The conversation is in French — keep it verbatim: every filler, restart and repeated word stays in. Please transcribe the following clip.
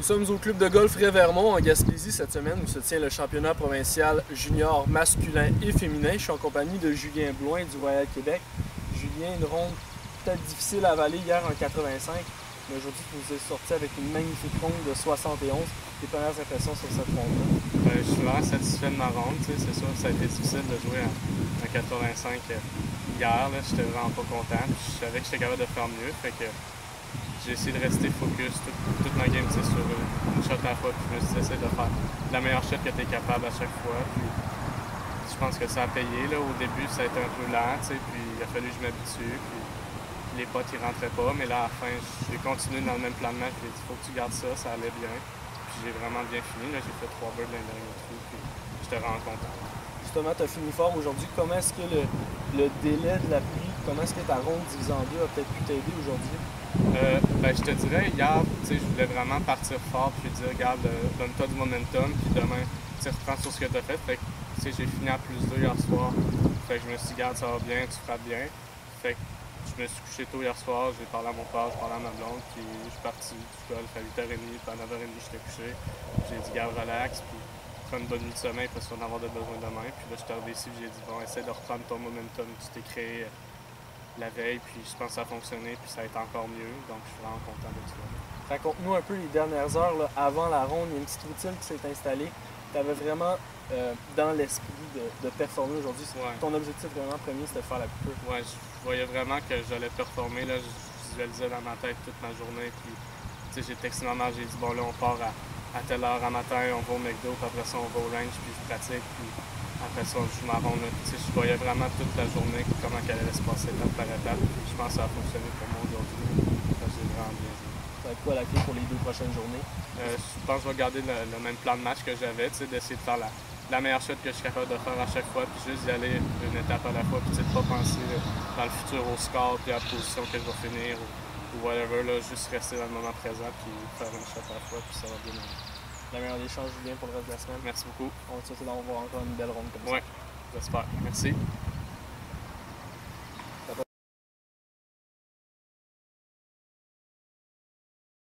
Nous sommes au club de golf Ré-Vermont en Gaspésie cette semaine où se tient le championnat provincial junior masculin et féminin. Je suis en compagnie de Julien Bloin du Royal Québec. Julien, une ronde peut-être difficile à avaler hier en quatre-vingt-cinq, mais aujourd'hui tu nous es sorti avec une magnifique ronde de soixante et onze. Tes premières impressions sur cette ronde-là? Euh, je suis vraiment satisfait de ma ronde. C'est sûr que ça a été difficile de jouer en, en quatre-vingt-cinq hier. J'étais vraiment pas content. Je savais que j'étais capable de faire mieux. Fait que j'ai essayé de rester focus toute, toute ma game sur une shot à la fois. Puis je me suis dit, essaie de faire la meilleure shot que tu es capable à chaque fois. Puis je pense que ça a payé. Là. Au début, ça a été un peu lent. Puis il a fallu que je m'habitue. Puis les potes ils rentraient pas. Mais là, à la fin, j'ai continué dans le même plan de match. J'ai dit, il faut que tu gardes ça. Ça allait bien. Puis j'ai vraiment bien fini. Là. J'ai fait trois birds dans le dernier trou. Puis j'étais vraiment content. Justement, tu as fini fort aujourd'hui. Comment est-ce que le, le délai de la pluie, comment est-ce que ta ronde divisée en deux a peut-être pu t'aider aujourd'hui? Euh, ben, je te dirais, hier, je voulais vraiment partir fort puis dire, regarde, euh, donne-toi du momentum, puis demain, tu reprends sur ce que tu as fait. Fait que, j'ai fini à plus deux hier soir. Fait que je me suis dit, regarde, ça va bien, tu frappes bien. Fait que je me suis couché tôt hier soir, j'ai parlé à mon père, j'ai parlé à ma blonde, puis je suis parti du golf à huit heures trente, puis à neuf heures trente, j'étais couché. J'ai dit, regarde, relax, puis prends une bonne nuit de sommeil parce qu'on va en avoir de besoin demain. Puis là, je suis arrivé ici, j'ai dit, bon, essaie de reprendre ton momentum, tu t'es créé la veille, puis je pense que ça a fonctionné, puis ça a été encore mieux, donc je suis vraiment content de ça. Raconte-nous un peu les dernières heures là, avant la ronde, il y a une petite routine qui s'est installée. Tu avais vraiment euh, dans l'esprit de, de performer aujourd'hui. Ouais. Ton objectif vraiment premier, c'était de faire la plus peu. Ouais, je voyais vraiment que j'allais performer, là, je visualisais dans ma tête toute ma journée, puis j'ai texté maman, j'ai dit, bon là, on part à, à telle heure à matin, on va au McDo, puis après ça, on va au range, puis je pratique, puis après ça, je m'en rends. Je voyais vraiment toute la journée comment elle allait se passer étape par étape. Je pense que ça a fonctionné pour moi aujourd'hui. J'ai vraiment bien joué. Ça va être quoi la clé pour les deux prochaines journées? Euh, je pense que je vais garder le, le même plan de match que j'avais, d'essayer de faire la, la meilleure shot que je suis capable de faire à chaque fois, puis juste d'y aller une étape à la fois, puis de ne pas penser là, dans le futur au score, puis à la position que je vais finir, ou, ou whatever, là, juste rester dans le moment présent, puis faire une shot à la fois, puis ça va bien aller. La meilleure des chances, Julien, pour le reste de la semaine. Merci beaucoup. On va te souhaiter d'avoir encore une belle ronde comme ça. Oui, j'espère. Merci.